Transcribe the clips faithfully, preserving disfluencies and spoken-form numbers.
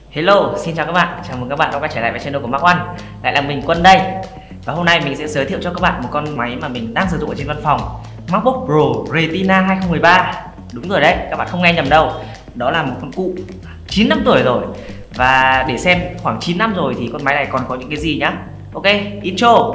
Hello, xin chào các bạn, chào mừng các bạn đã quay trở lại với channel của Mark One. Lại là mình Quân đây. Và hôm nay mình sẽ giới thiệu cho các bạn một con máy mà mình đang sử dụng ở trên văn phòng, MacBook Pro Retina hai không một ba. Đúng rồi đấy, các bạn không nghe nhầm đâu. Đó là một con cụ chín năm tuổi rồi. Và để xem khoảng chín năm rồi thì con máy này còn có những cái gì nhá. Ok, intro.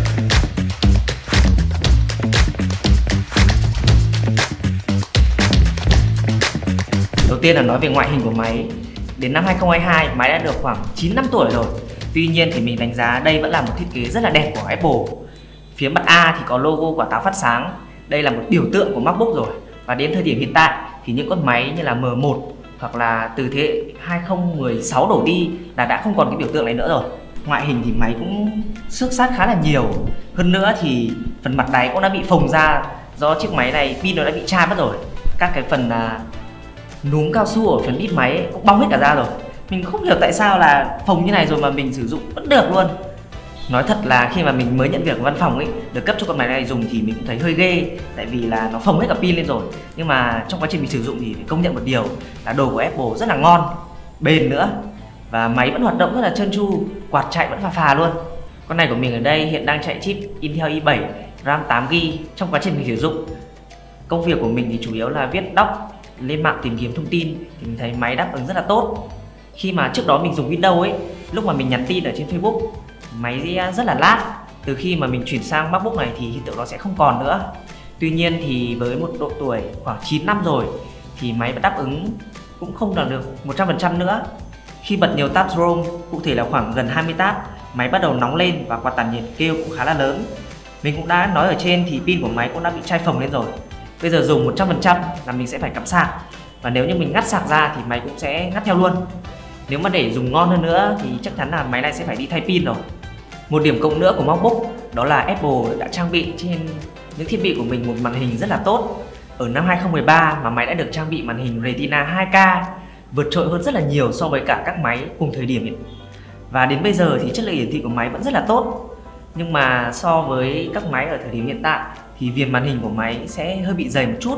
Đầu tiên là nói về ngoại hình của máy. Đến năm hai không hai hai, máy đã được khoảng chín năm tuổi rồi. Tuy nhiên thì mình đánh giá đây vẫn là một thiết kế rất là đẹp của Apple. Phía mặt A thì có logo quả táo phát sáng. Đây là một biểu tượng của MacBook rồi. Và đến thời điểm hiện tại thì những con máy như là M một hoặc là từ thế hệ hai không một sáu đổ đi là đã không còn cái biểu tượng này nữa rồi. Ngoại hình thì máy cũng xước sát khá là nhiều. Hơn nữa thì phần mặt đáy cũng đã bị phồng ra do chiếc máy này pin nó đã bị chai mất rồi. Các cái phần à, núm cao su ở phần đít máy ấy cũng bong hết cả ra rồi. Mình không hiểu tại sao là phồng như này rồi mà mình sử dụng vẫn được luôn. Nói thật là khi mà mình mới nhận việc ở văn phòng ấy, được cấp cho con máy này dùng thì mình cũng thấy hơi ghê. Tại vì là nó phồng hết cả pin lên rồi. Nhưng mà trong quá trình mình sử dụng thì phải công nhận một điều là đồ của Apple rất là ngon, bền nữa. Và máy vẫn hoạt động rất là trơn tru, quạt chạy vẫn phà phà luôn. Con này của mình ở đây hiện đang chạy chip Intel i bảy, RAM tám gi bi. Trong quá trình mình sử dụng, công việc của mình thì chủ yếu là viết doc, lên mạng tìm kiếm thông tin thì mình thấy máy đáp ứng rất là tốt. Khi mà trước đó mình dùng Windows ấy, lúc mà mình nhắn tin ở trên Facebook, máy rất là lag. Từ khi mà mình chuyển sang MacBook này thì hiện tượng đó sẽ không còn nữa. Tuy nhiên thì với một độ tuổi khoảng chín năm rồi thì máy vẫn đáp ứng cũng không đạt được một trăm phần trăm nữa. Khi bật nhiều tab Chrome, cụ thể là khoảng gần hai mươi tab, máy bắt đầu nóng lên và quạt tản nhiệt kêu cũng khá là lớn. Mình cũng đã nói ở trên thì pin của máy cũng đã bị chai phồng lên rồi. Bây giờ dùng một trăm phần trăm là mình sẽ phải cắm sạc. Và nếu như mình ngắt sạc ra thì máy cũng sẽ ngắt theo luôn. Nếu mà để dùng ngon hơn nữa thì chắc chắn là máy này sẽ phải đi thay pin rồi. Một điểm cộng nữa của MacBook đó là Apple đã trang bị trên những thiết bị của mình một màn hình rất là tốt. Ở năm hai không một ba mà máy đã được trang bị màn hình Retina hai K, vượt trội hơn rất là nhiều so với cả các máy cùng thời điểm. Và đến bây giờ thì chất lượng hiển thị của máy vẫn rất là tốt. Nhưng mà so với các máy ở thời điểm hiện tại thì viền màn hình của máy sẽ hơi bị dày một chút.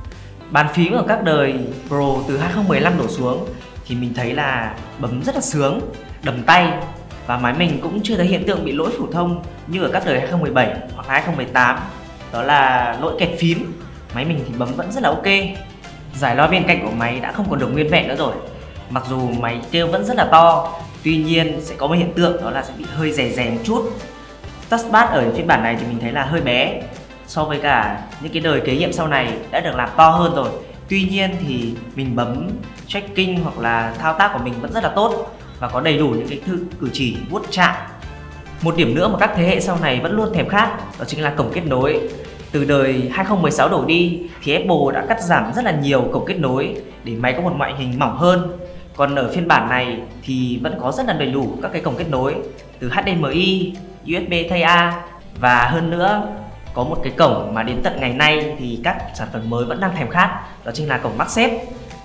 Bàn phím ở các đời Pro từ hai không một lăm đổ xuống thì mình thấy là bấm rất là sướng, đầm tay. Và máy mình cũng chưa thấy hiện tượng bị lỗi phổ thông như ở các đời hai không một bảy hoặc hai không một tám. Đó là lỗi kẹt phím. Máy mình thì bấm vẫn rất là ok. Giải loa bên cạnh của máy đã không còn được nguyên vẹn nữa rồi. Mặc dù máy kêu vẫn rất là to, tuy nhiên sẽ có một hiện tượng đó là sẽ bị hơi rè rè một chút. Touchpad ở phiên bản này thì mình thấy là hơi bé so với cả những cái đời kế nhiệm sau này đã được làm to hơn rồi. Tuy nhiên thì mình bấm tracking hoặc là thao tác của mình vẫn rất là tốt và có đầy đủ những cái thư cử chỉ vuốt chạm. Một điểm nữa mà các thế hệ sau này vẫn luôn thèm khát đó chính là cổng kết nối. Từ đời hai không một sáu đổ đi thì Apple đã cắt giảm rất là nhiều cổng kết nối để máy có một ngoại hình mỏng hơn. Còn ở phiên bản này thì vẫn có rất là đầy đủ các cái cổng kết nối từ H D M I, U S B Type A và hơn nữa có một cái cổng mà đến tận ngày nay thì các sản phẩm mới vẫn đang thèm khát, đó chính là cổng MagSafe.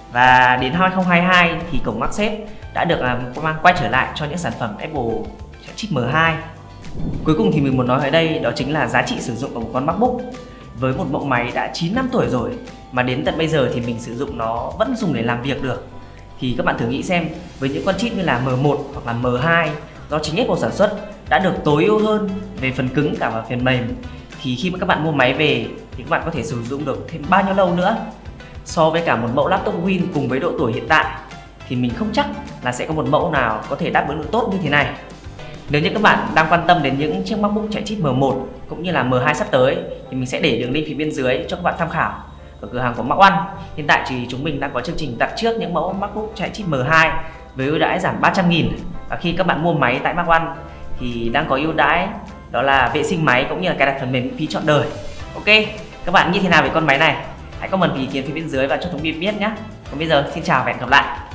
Và đến hai không hai hai thì cổng MagSafe đã được mang quay trở lại cho những sản phẩm Apple chip M hai. Cuối cùng thì mình muốn nói ở đây đó chính là giá trị sử dụng của một con MacBook. Với một mẫu máy đã chín năm tuổi rồi mà đến tận bây giờ thì mình sử dụng nó vẫn dùng để làm việc được. Thì các bạn thử nghĩ xem, với những con chip như là M một hoặc là M hai do chính Apple sản xuất đã được tối ưu hơn về phần cứng cả và phần mềm, thì khi mà các bạn mua máy về thì các bạn có thể sử dụng được thêm bao nhiêu lâu nữa. So với cả một mẫu laptop Win cùng với độ tuổi hiện tại thì mình không chắc là sẽ có một mẫu nào có thể đáp ứng được tốt như thế này. Nếu như các bạn đang quan tâm đến những chiếc MacBook chạy chip M một cũng như là M hai sắp tới thì mình sẽ để đường link phía bên dưới cho các bạn tham khảo. Ở cửa hàng của Mark One hiện tại thì chúng mình đang có chương trình đặt trước những mẫu MacBook chạy chip M hai với ưu đãi giảm ba trăm nghìn. Và khi các bạn mua máy tại Mark One thì đang có ưu đãi đó là vệ sinh máy cũng như là cài đặt phần mềm miễn phí trọn đời. Ok, các bạn như thế nào về con máy này? Hãy comment ý kiến phía bên dưới và cho chúng mình biết nhé. Còn bây giờ xin chào và hẹn gặp lại.